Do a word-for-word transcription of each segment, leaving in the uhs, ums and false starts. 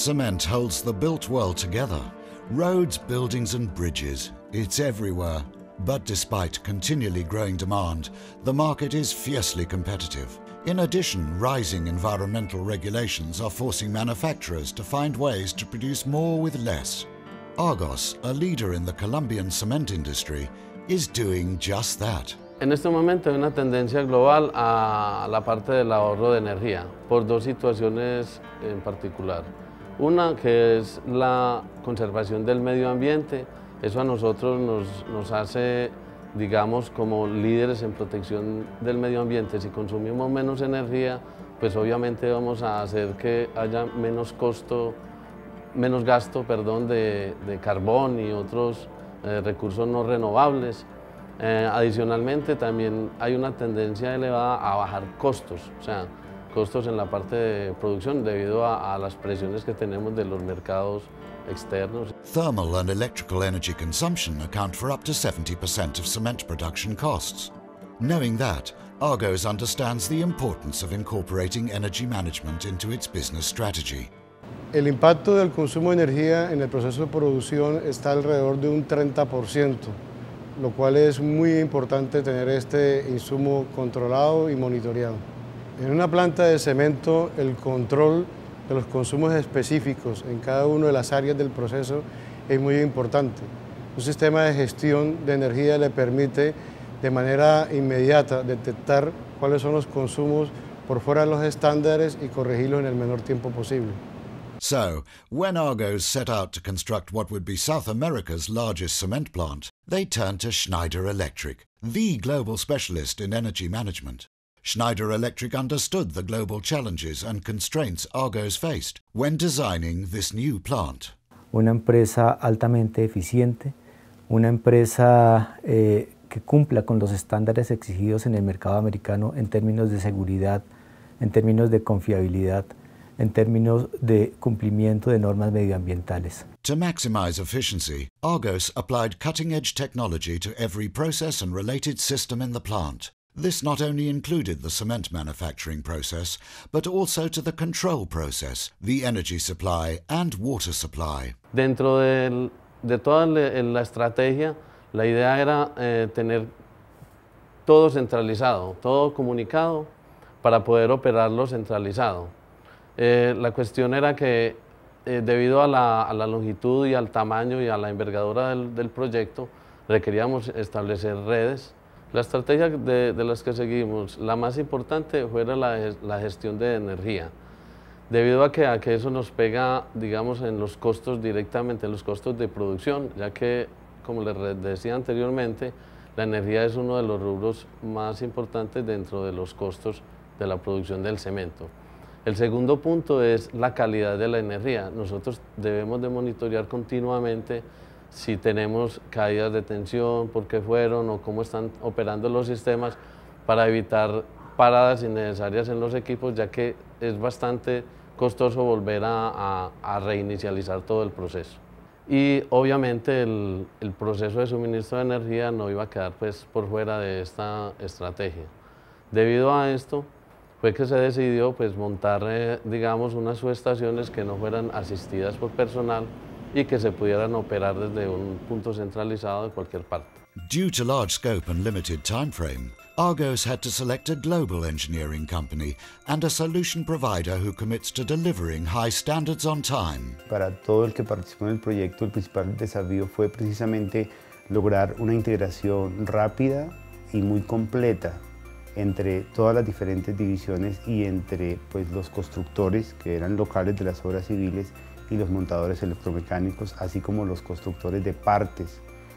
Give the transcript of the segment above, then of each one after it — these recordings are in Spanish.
Cement holds the built world together. Roads, buildings and bridges. It's everywhere. But despite continually growing demand, the market is fiercely competitive. In addition, rising environmental regulations are forcing manufacturers to find ways to produce more with less. Argos, a leader in the Colombian cement industry, is doing just that. En este momento hay una tendencia global a la parte del ahorro de energía por dos situaciones en particular. Una que es la conservación del medio ambiente. Eso a nosotros nos, nos hace, digamos, como líderes en protección del medio ambiente. Si consumimos menos energía, pues obviamente vamos a hacer que haya menos costo, menos gasto, perdón, de, de carbón y otros eh, recursos no renovables. Eh, adicionalmente, también hay una tendencia elevada a bajar costos, o sea, costos en la parte de producción debido a, a las presiones que tenemos de los mercados externos. Thermal and electrical energy consumption account for up to seventy percent of cement production costs. Knowing that, Argos understands the importance of incorporating energy management into its business strategy. El impacto del consumo de energía en el proceso de producción está alrededor de un treinta por ciento, lo cual es muy importante tener este insumo controlado y monitoreado. En una planta de cemento, el control de los consumos específicos en cada una de las áreas del proceso es muy importante. Un sistema de gestión de energía le permite de manera inmediata detectar cuáles son los consumos por fuera de los estándares y corregirlos en el menor tiempo posible. So, when Argos set out to construct what would be South America's largest cement plant, they turned to Schneider Electric, the global specialist in energy management. Schneider Electric understood the global challenges and constraints Argos faced when designing this new plant. Una empresa altamente eficiente, una empresa eh, que cumpla con los estándares exigidos en el mercado americano en términos de seguridad, en términos de confiabilidad, en términos de cumplimiento de normas medioambientales. To maximize efficiency, Argos applied cutting-edge technology to every process and related system in the plant. This not only included the cement manufacturing process, but also to the control process, the energy supply and water supply. Dentro de, de toda la estrategia, la idea era eh, tener todo centralizado, todo comunicado para poder operarlo centralizado. Eh, la cuestión era que eh, debido a la, a la longitud y al tamaño y a la envergadura del, del proyecto, requeríamos establecer redes. La estrategia de, de las que seguimos, la más importante fue la, la gestión de energía, debido a que, a que eso nos pega, digamos, en los costos directamente, en los costos de producción, ya que, como les decía anteriormente, la energía es uno de los rubros más importantes dentro de los costos de la producción del cemento. El segundo punto es la calidad de la energía. Nosotros debemos de monitorear continuamente si tenemos caídas de tensión, por qué fueron o cómo están operando los sistemas para evitar paradas innecesarias en los equipos, ya que es bastante costoso volver a, a, a reinicializar todo el proceso. Y obviamente el, el proceso de suministro de energía no iba a quedar pues, por fuera de esta estrategia. Debido a esto, fue que se decidió pues, montar, eh, digamos, unas subestaciones que no fueran asistidas por personal y que se pudieran operar desde un punto centralizado de cualquier parte. Due to large scope and limited time frame, Argos had to select a global engineering company and a solution provider who commits to delivering high standards on time. Para todo el que participó en el proyecto, el principal desafío fue precisamente lograr una integración rápida y muy completa entre todas las diferentes divisiones y entre pues, los constructores que eran locales de las obras civiles y los montadores electromecánicos, así como los constructores de partes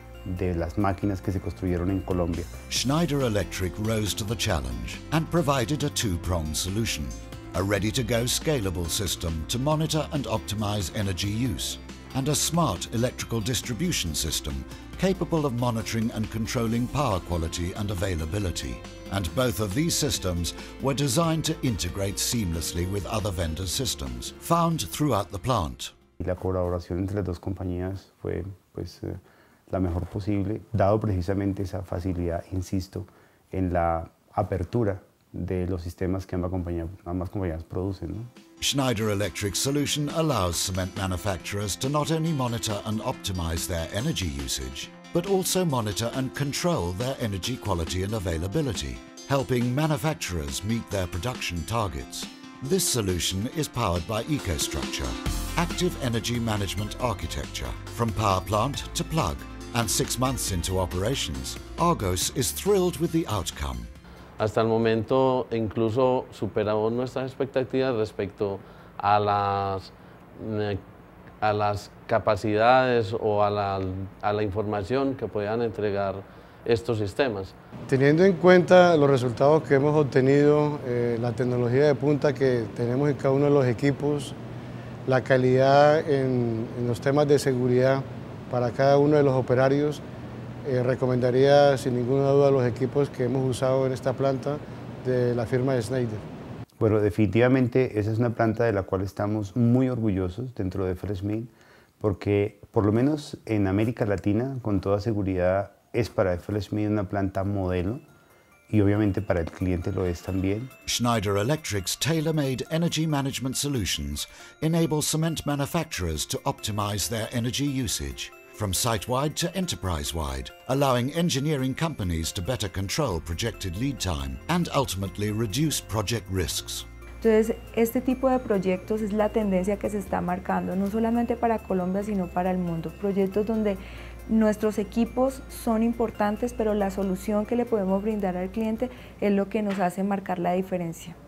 de las máquinas que se construyeron en Colombia. Schneider Electric rose to the challenge and provided a two-pronged solution, a ready-to-go scalable system to monitor and optimize energy use, and a smart electrical distribution system capable of monitoring and controlling power quality and availability. And both of these systems were designed to integrate seamlessly with other vendors' systems found throughout the plant. Y la colaboración entre las dos compañías fue pues, eh, la mejor posible, dado precisamente esa facilidad, insisto, en la apertura de los sistemas que ambas compañías, ambas compañías producen, ¿no? Schneider Electric's solution allows cement manufacturers to not only monitor and optimize their energy usage, but also monitor and control their energy quality and availability, helping manufacturers meet their production targets. This solution is powered by EcoStructure, active energy management architecture, from power plant to plug. And six months into operations, Argos is thrilled with the outcome. Hasta el momento incluso superamos nuestras expectativas respecto a las, a las capacidades o a la, a la información que podían entregar estos sistemas. Teniendo en cuenta los resultados que hemos obtenido, eh, la tecnología de punta que tenemos en cada uno de los equipos, la calidad en, en los temas de seguridad para cada uno de los operarios, eh, recomendaría sin ninguna duda los equipos que hemos usado en esta planta de la firma de Schneider. Bueno, definitivamente esa es una planta de la cual estamos muy orgullosos dentro de FLSmidth, porque por lo menos en América Latina, con toda seguridad, es para FLSmidth una planta modelo y obviamente para el cliente lo es también. Schneider Electric's tailor-made energy management solutions enable cement manufacturers to optimize their energy usage, from site-wide to enterprise-wide, allowing engineering companies to better control projected lead time and ultimately reduce project risks. Entonces, este tipo de proyectos es la tendencia que se está marcando, no solamente para Colombia, sino para el mundo. Proyectos donde nuestros equipos son importantes, pero la solución que le podemos brindar al cliente es lo que nos hace marcar la diferencia.